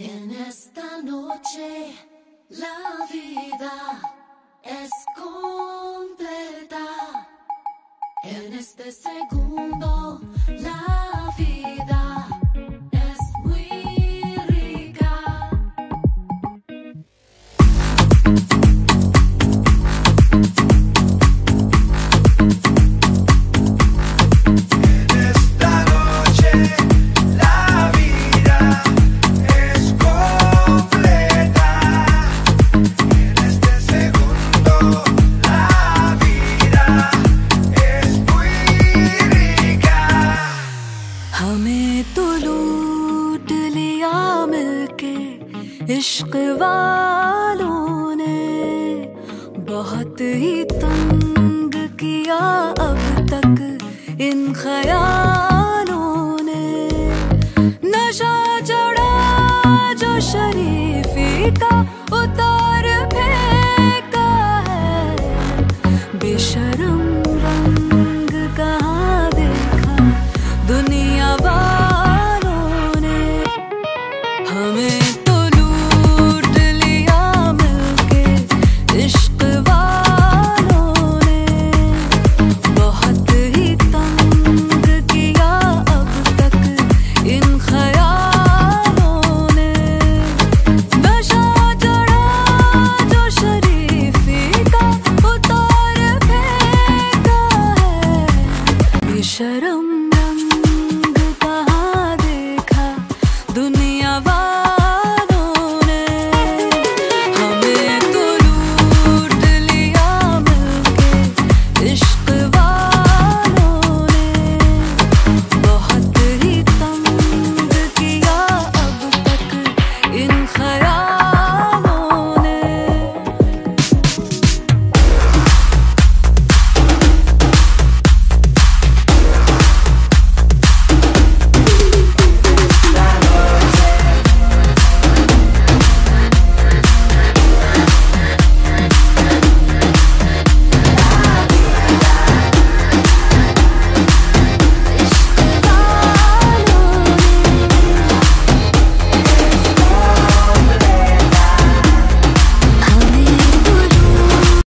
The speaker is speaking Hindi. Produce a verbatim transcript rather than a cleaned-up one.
En esta noche la vida es completa. En este segundo la vida es muy rica. हमें तो लूट लिया मिलके इश्क वालों ने, बहुत ही तंग किया अब तक इन ख्यालों ने। नशा चढ़ा जो शरीफी का उतार फेंका है, बेशर्म रंग कहाँ देखा दुनिया वालों ने। हमें तो लूट लिया मिलके इश्क वालों ने, बहुत ही तंग किया अब तक इन ख्यालों ने। नशा चढ़ा जो शरीफी का उतार फेंका है, बेशर्म दुनिया वालों ने। हमें तो लूट लिया मिलके इश्क वालों ने, बहुत ही तंग किया अब तक इन ख्यालों